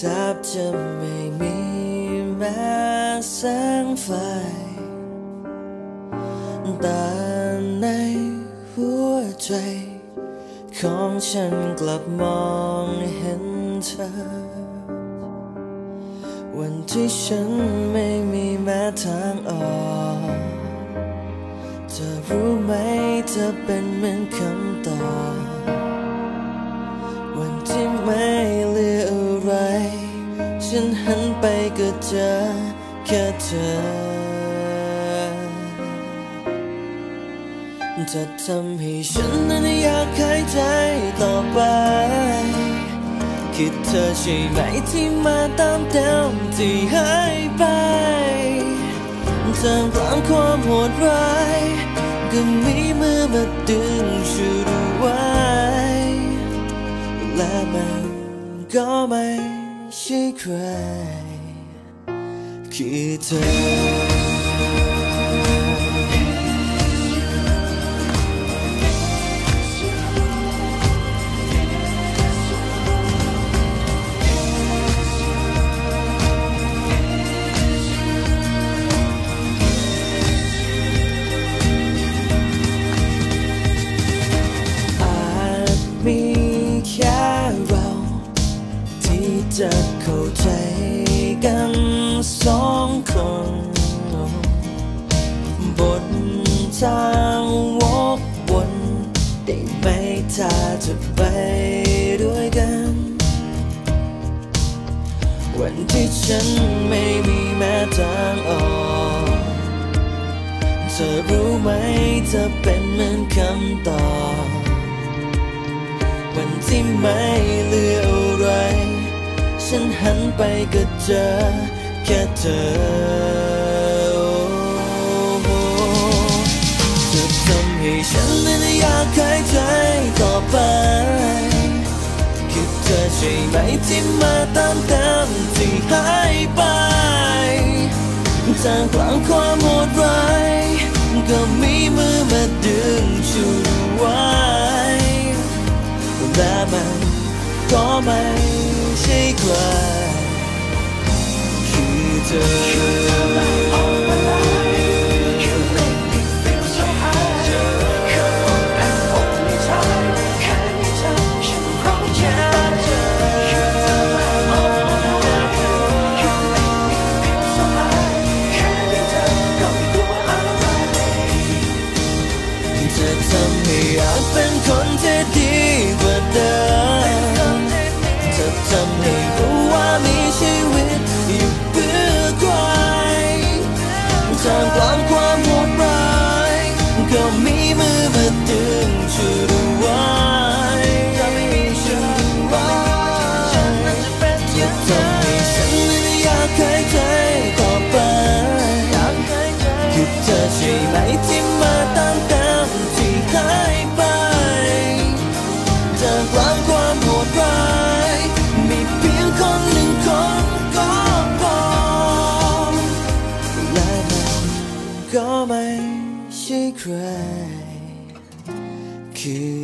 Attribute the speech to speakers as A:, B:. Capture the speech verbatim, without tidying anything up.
A: แทบจะไม่มีแม้แสงไฟแต่ในหัวใจของฉันกลับมองเห็นเธอวันที่ฉันไม่มีแม้ทางออกเธอรู้ไหมเธอเป็นเหมือนคำตอบวันที่ไม่เหลืออะไรฉันหันไปก็เจอแค่เธอจะทำให้ฉันนั้นอยากหายใจต่อไปคิดเธอใช่ไหมที่มาตามเดิมที่หายไปท่ามกลางความโหดร้ายก็มีมือมาดึงฉันไว้และมันก็ไม่ใช่ใครคือเธอมีแค่เราที่จะเข้าใจกันสองคนบนทางวกวนได้ไหมถ้าจะไปด้วยกันวันที่ฉันไม่มีแม้ทางออกเธอรู้ไหมเธอเป็นเหมือนคำตอบวันที่ไม่เหลืออะไรฉันหันไปก็เจอแค่เธอจะทำให้ฉันนั้นอยากหายใจต่อไปคิดเธอใช่ไหมที่มาตามตามที่หายไปท่ามกลางความโหดร้ายก็มีมือมาดึงฉันไว้และมันก็ไม่ใช่ใครคือเธอจะทำให้อยากเป็นคนที่ดีกว่าเดิมจะทำให้รู้ว่ามีชีวิตอยู่เพื่อใครท่ามกลางความโหดร้ายก็มีมือมาดึงฉันไว้จะไม่มีฉันไว้จะทำให้ฉันนั้นอยากหายใจต่อไปคือเธอใช่ไหมที่มาตามตามที่หายไปจากกลางความโหดร้ายมีเพียงคนหนึ่งคนก็พอและมันก็ไม่ใช่ใครคือ